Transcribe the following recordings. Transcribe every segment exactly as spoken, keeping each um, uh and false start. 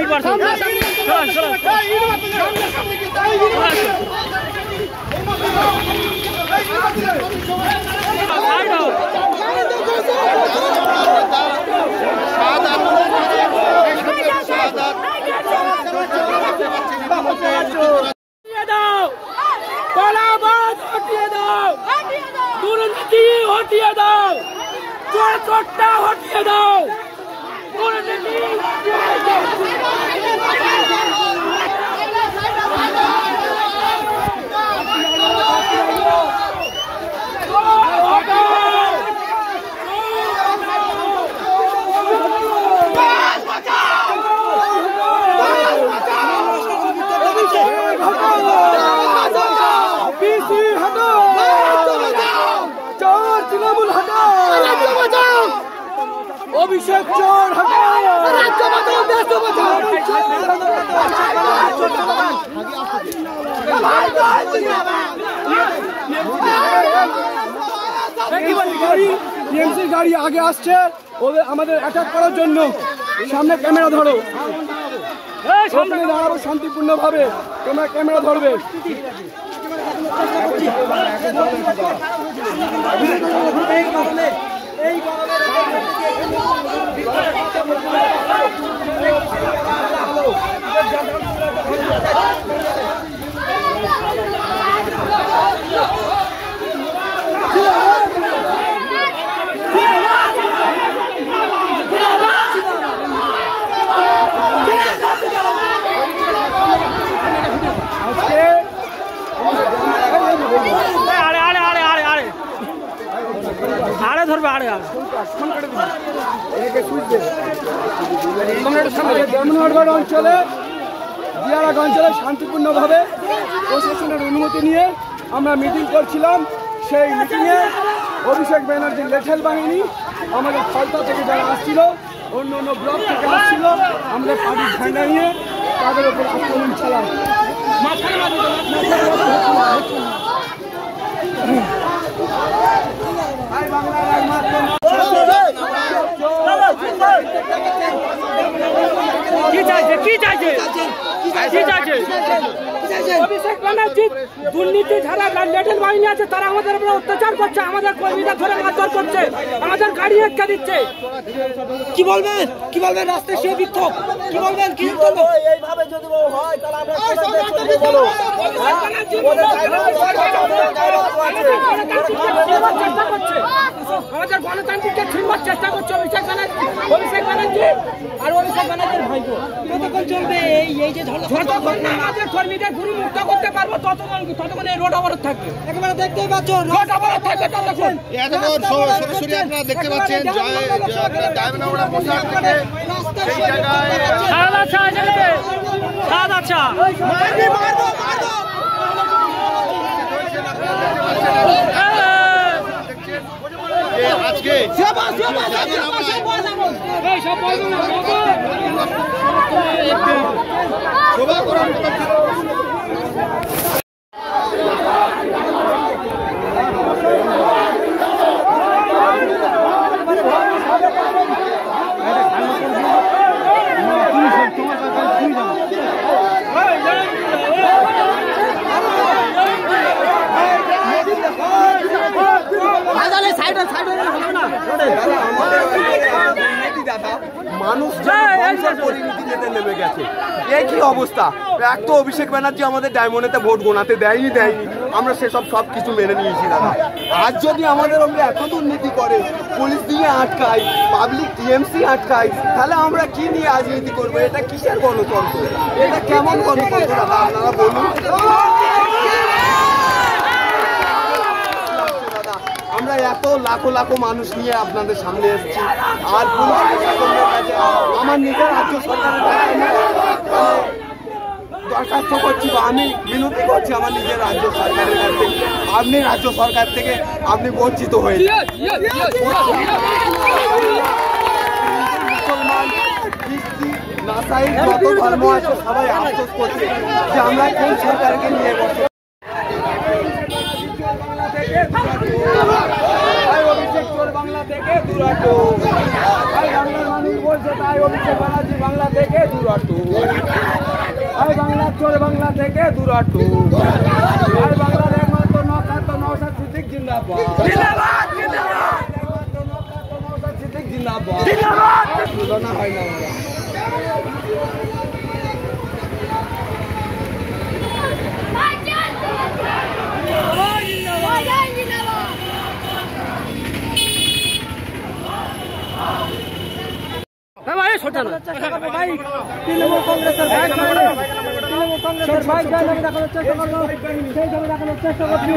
দুর্নীতি হটিয়ে দাও, চোর চোরটা হটিয়ে দাও, দুর্নীতি অভিষেক চোর টিএমসি গাড়ি আগে আসছে ওদের আমাদের অ্যাটাক করার জন্য। সামনে ক্যামেরা ধরো, সামনে দাঁড়াবো শান্তিপূর্ণ ভাবে, তোমরা ক্যামেরা ধরবে। এই আরে ধরবে আরে অঞ্চলে দিয়ারাগ অঞ্চলে শান্তিপূর্ণভাবে প্রশাসনের অনুমতি নিয়ে আমরা মিটিং করছিলাম। সেই মিটিংয়ে অভিষেক ব্যানার্জির লেঠেল বাহিনী আমাদের ফলতা থেকে যারা আসছিল, অন্য অন্য ব্লক থেকে আসছিল, আমাদের পার্টির ঝান্ডা নিয়ে তাদের উপর আক্রমণ চালাম। কি চাইছে কি চাইছে কি চাইছে অভিষেক ব্যানার্জি দুর্নীতি যারা লেটেল বাহিনী আছে তারা আমাদের উপরে অত্যাচার করছে, আমাদের কর্মীদের ধরে মারধর করছে, আমাদের গাড়ি আটকে দিচ্ছে। কি বলবেন কি বলবেন রাস্তায় সে বিক্ষোভ কি বলবেন কি বলবো? এইভাবে যদি হয় তাহলে আমরা বলো চেষ্টা করছে, আমাদের গণতান্ত্রিককে ছিনবার চেষ্টা করছে অভিষেক ব্যানার্জি অভিষেক ব্যানার্জি আর অভিষেক ব্যানার্জির ভাইপো। কতক্ষণ চলবে এই এই যে যতক্ষণ না আমাদের কর্মীদের ঘুরি মুক্ত করতে পারবো ততক্ষণ ততক্ষণ এই রোড অবরোধ থাকবে। একেবারে দেখতেই পাচ্ছ রোড অবরোধ থাকবে ততক্ষণ। সরাসরি আপনারা দেখতে পাচ্ছেন ডায়মন্ড মোশার থেকে সেই জায়গায় সাদা আচ্ছা যাবে সাদা আচ্ছা আজকে শোভা করার মানুষ পরিণতি যেতে নেমে গেছে। এই কি অবস্থা, এক তো অভিষেক ব্যানার্জি আমাদের ডায়মন্ডেতে ভোট গোনাতে দেয়নি দেয়নি আমরা সেসব সব কিছু মেনে নিয়েছি দাদা। আজ যদি আমাদের ওপরে এত দুর্নীতি করে, পুলিশ দিয়ে আটকায়, পাবলিক টিএমসি আটকায়, তাহলে আমরা কি নিয়ে রাজনীতি করবো? এটা কিসের গণতন্ত্র? এটা কেমন গণতন্ত্র দাদা আপনারা বলুন? আমরা এত লাখো লাখো মানুষ নিয়ে আপনাদের সামনে এসেছি, আর আমার নিজের রাজ্য সরকারের দরখাস্ত করছি বা আমি বিনতি করছি আমার নিজের রাজ্য সরকারের কাছে, আপনি রাজ্য সরকার থেকে আপনি বঞ্চিত হয়েছেন। মুসলমান, খ্রিস্টি, নাসাই যত ধর্ম আছে সবাই আফসোস করছে যে আমরা কোন সরকারকে নিয়ে বসে। অভিষেক চোর বাংলা থেকে দূরাটো। বাংলার মানুষ বলছে তাই অভিষেক ব্যানার্জি বাংলা থেকে দূরাটু, তাই বাংলার চোর বাংলা থেকে দূরাটু, তাই বাংলার একমাত্র নখাত নওশাদ সিদ্দিক জিন্দাবাদ, জিন্দাবাদ জিন্দাবাদ, একমাত্র নখাত নওশাদ সিদ্দিক জিন্দাবাদ, জিন্দাবাদ। তুলনা হয় না আমরা। ভাই সোজা না ভাই তৃণমূল কংগ্রেসের ভাই তৃণমূল কংগ্রেসের ভাই দেখানোর চেষ্টা করলো, সেইভাবে দেখানোর চেষ্টা করছি।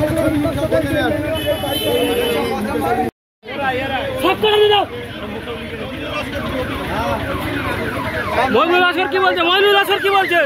মইনুল আসর কি বলছে? মইনুল আসর কি বলছে?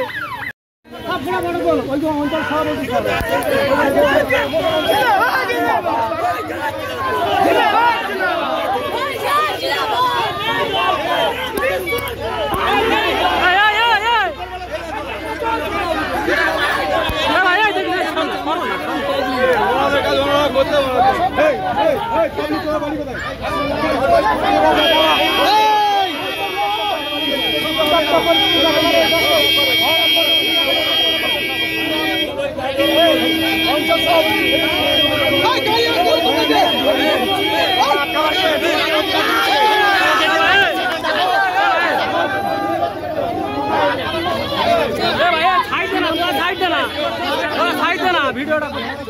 ভিডিওটা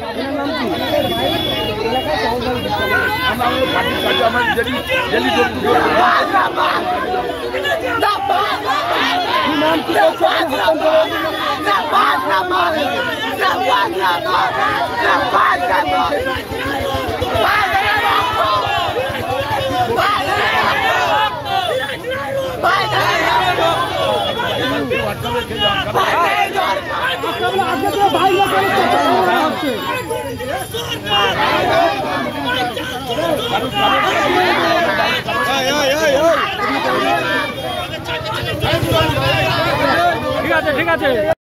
ঠিক আছে ঠিক আছে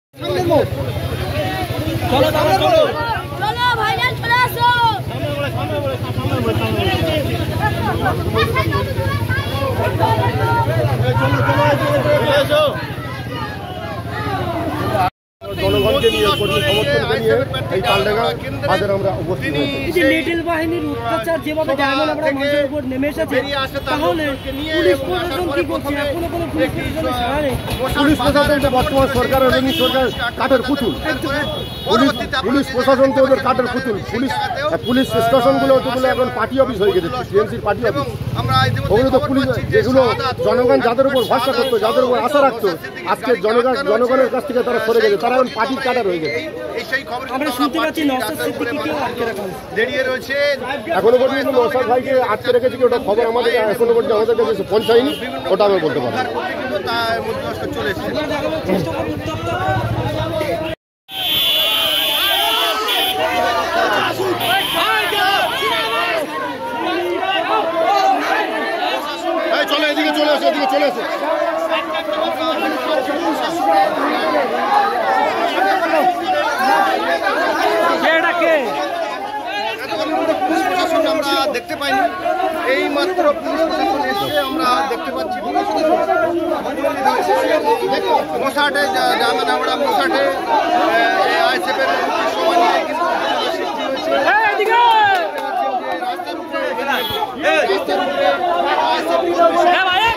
চলো চলো চলো চলো ভাইজান চলে আসো। জনগণকে নিয়ে সমর্থনকে নিয়ে এই কালডাঙ্গা বাজারে আমরা উপস্থিত হয়েছি। লিটল বাহিনীর অত্যাচার যেভাবে ডায়মন্ড আমরা মানুষের উপর নেমে এসেছে, তাহলে পুলিশ প্রশাসন কি করছে? এখনো কোনো পুলিশ প্রশাসনের সাড়া নেই। পুলিশ প্রশাসন তো বর্তমান সরকার রোহিণী সরকার কাঠের পুতুল, পুলিশ পুলিশ প্রশাসন তো ওদের কাঠের পুতুল। পুলিশ পুলিশ স্টেশনগুলো ওগুলো এখন পার্টি অফিস হয়ে গেছে, টিএমসির পার্টি অফিস। ওগুলো তো পুলিশ যেগুলো জনগণ যাদের উপর ভরসা করতো, যাদের উপর আশা রাখতো, আজকে জনগণ জনগণের কাছ থেকে তারা সরে গেছে, তারা এখন পার্টির কাটার হয়ে গেছে। আমরা শুনতে পাচ্ছি নওশাদ সিদ্দিকীকেও আটকে রাখা হয়েছে। দাঁড়িয়ে রয়েছে এখনো পর্যন্ত নওশাদ ভাইকে আটকে রেখেছে কি ওটা খবর আমাদের এখনো পর্যন্ত আমাদের কাছে পৌঁছায়নি, ওটা আমি বলতে পারবো। চলে এসেছে চলে এদিকে চলে আসে এদিকে চলে আসে আমরা দেখতে পাইনি, এই মাত্র পুলিশ প্রশাসন এসে আমরা দেখতে পাচ্ছি মশাটে জামান আমরা মশাটে আইএসএফের সবাই নিয়ে কিন্তু সৃষ্টি হয়েছে। রাস্তার উপরে রাস্তার উপরে